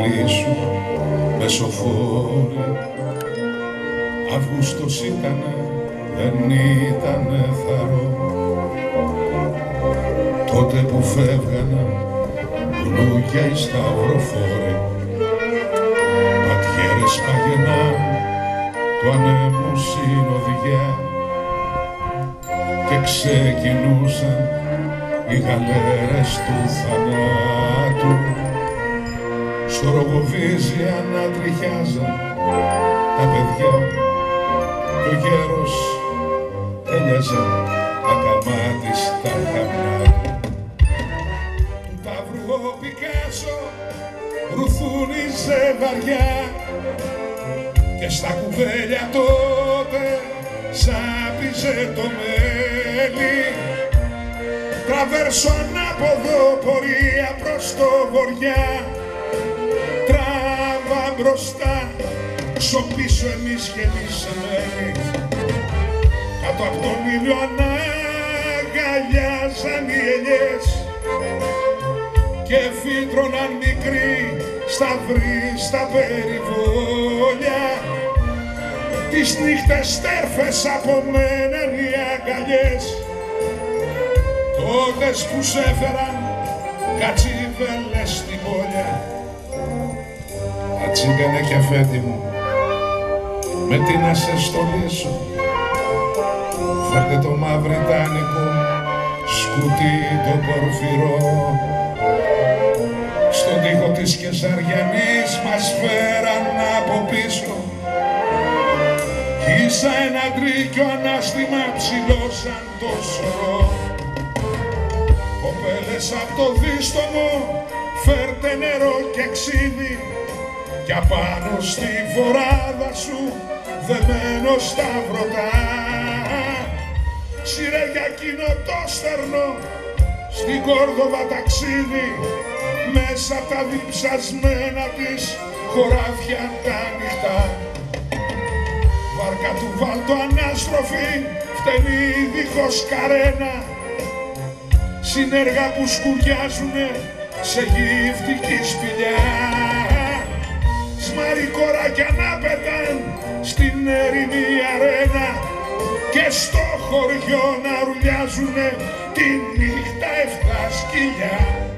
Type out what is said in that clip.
σου μεσοφόρη. Αύγουστος ήτανε, δεν ήτανε θαρό, τότε που φεύγανε πλούγια οι σταυροφόροι, πατιέρες παγενά του ανέμου συνοδιά και ξεκινούσαν οι γαλέρες του θανάτου. Στο Ρογοβίζι ανατριχιάζαν τα παιδιά κι ο γέρος τέλειαζε τα καμάτιστα καμιά του. Του Ταύρου ο Πικάσο ρουθούν οι ζευγαριά και στα κουβέλια τότε σάπιζε το μέλι. Τραβέρσω ανάποδο πορεία προς το βοριά, τράβα μπροστά, ξοπίσω εμείς γεμίσαμε. Κάτω απ' τον ήλιο αναγκαλιάζαν οι ελιές και φύτρωναν μικροί σταυροί στα περιβόλια. Τις νύχτες στέρφες απομέναν οι αγκαλιές, τότες που σ' έφεραν κατσίβελες στην πόλια. Ατσίγανε κι αφέντη μου, με τι να σε στολίσω, φέρτε το μαυριτάνικο σκουτί το πορφυρό. Στον τοίχο της Κεσαριανής μας φέραν από πίσω, κι ίσα ένα τρίκιο ανάστημα ψηλώσαν το σωρό. Κοπέλες απ' το δίστομο φέρτε νερό και ξύδι, κι απάνω στη φοράδα σου δεμένο στα βρωτά. Σύρε για εκείνο το στερνό στην Κόρδοβα ταξίδι, μέσα απ' τα διψασμένα της χωράφια τα ανοιχτά. Βάρκα του βάλτο ανάστροφη φταίνει δίχως καρένα, συνέργα που σκουριάζουνε σε γυφτική σπηλιά. Σμαρικοράκια να πετάν στην έρημη αρένα και στο χωριό να ρουλιάζουνε τη νύχτα 7 σκυλιά.